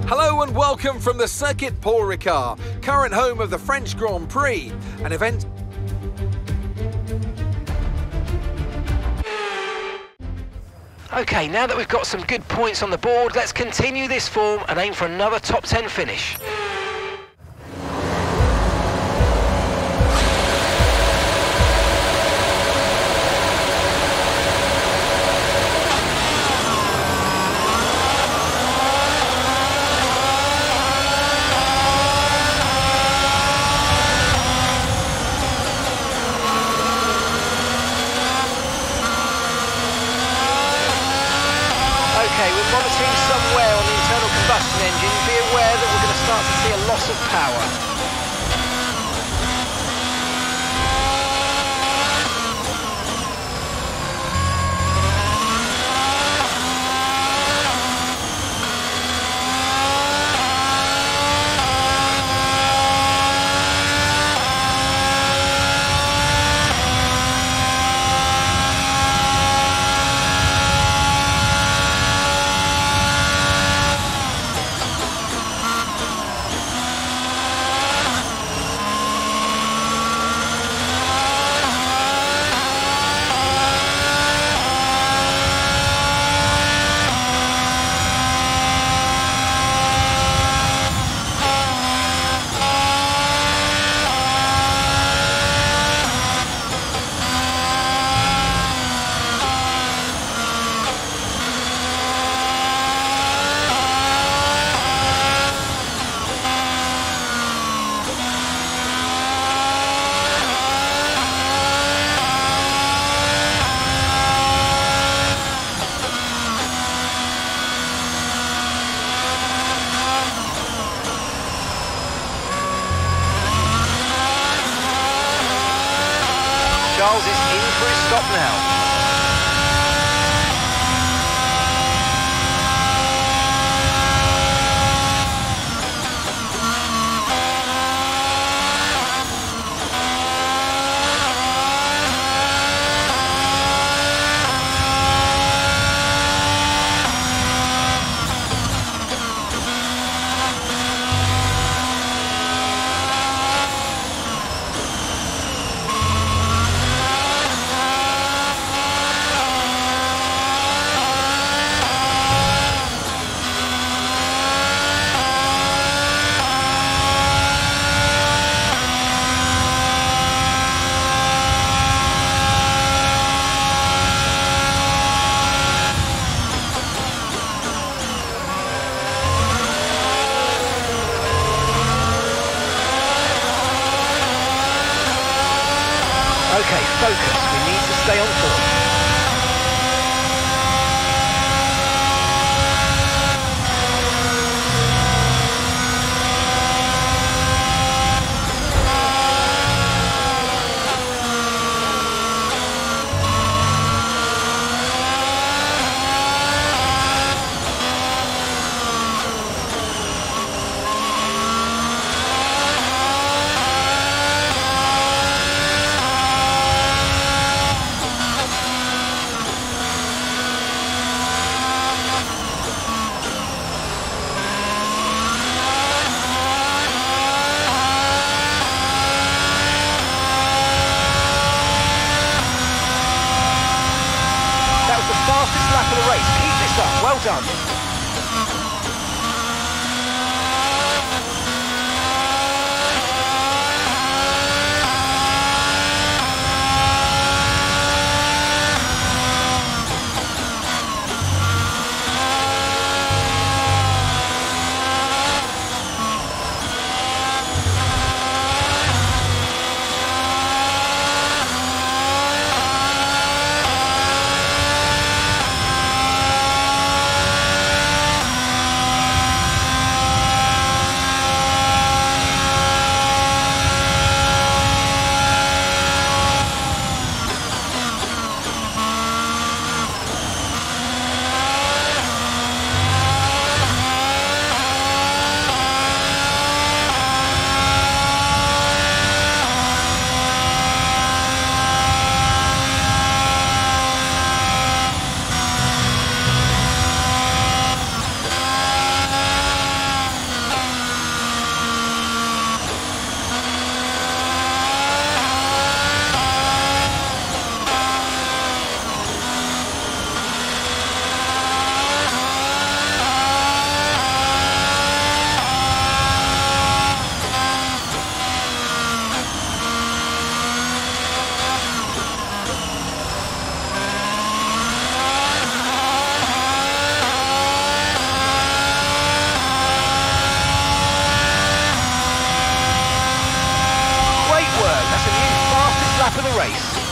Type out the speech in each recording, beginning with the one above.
Hello and welcome from the Circuit Paul Ricard, current home of the French Grand Prix, an event... Okay, now that we've got some good points on the board, let's continue this form and aim for another top 10 finish. Okay, we're monitoring somewhere on the internal combustion engine. Be aware that we're going to start to see a loss of power. Charles is in for his stop now. Okay, focus. We need to stay on form. race.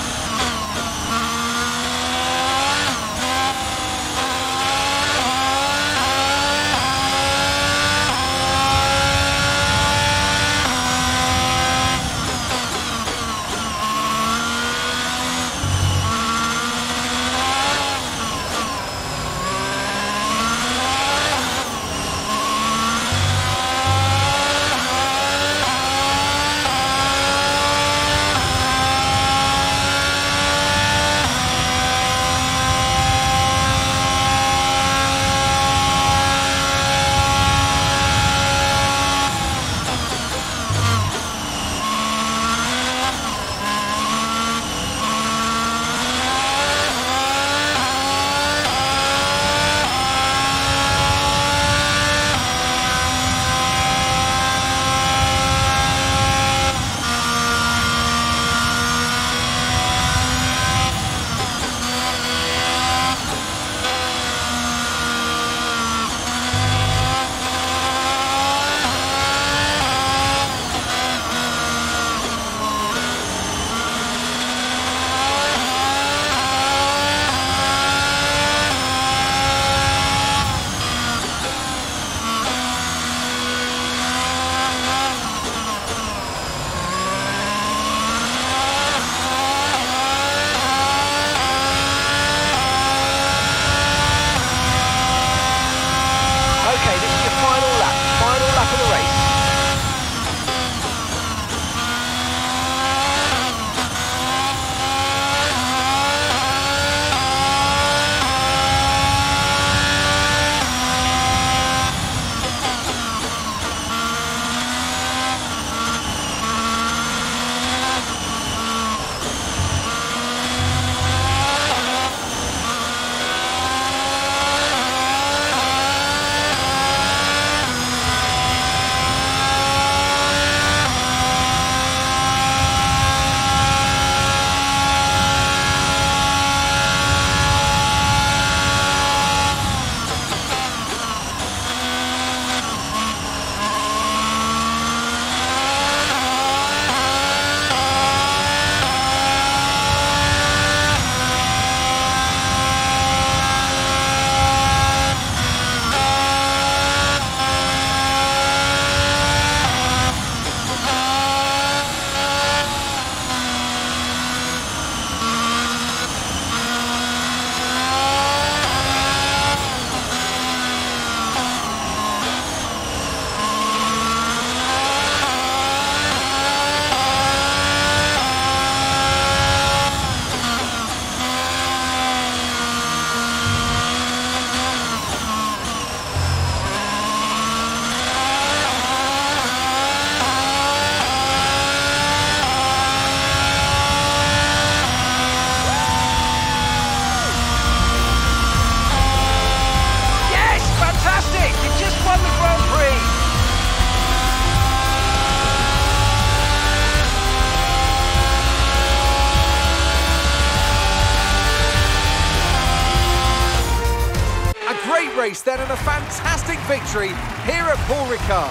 Race then, and a fantastic victory here at Paul Ricard.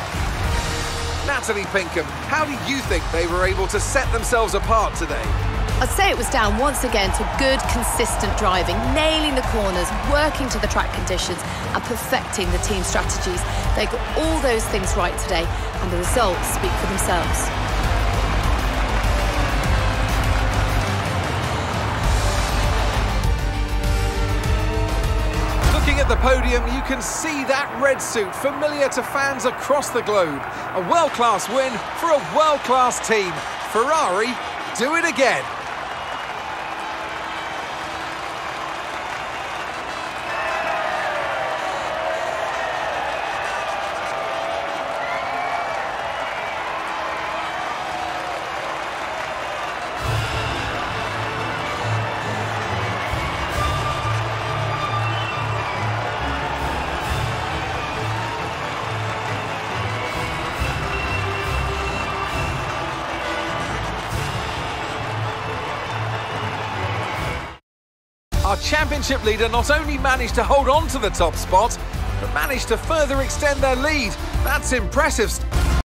Natalie Pinkham, how do you think they were able to set themselves apart today? I'd say it was down once again to good, consistent driving, nailing the corners, working to the track conditions and perfecting the team strategies. They got all those things right today and the results speak for themselves. Looking at the podium, you can see that red suit familiar to fans across the globe. A world-class win for a world-class team. Ferrari, do it again. Our championship leader not only managed to hold on to the top spot, but managed to further extend their lead. That's impressive.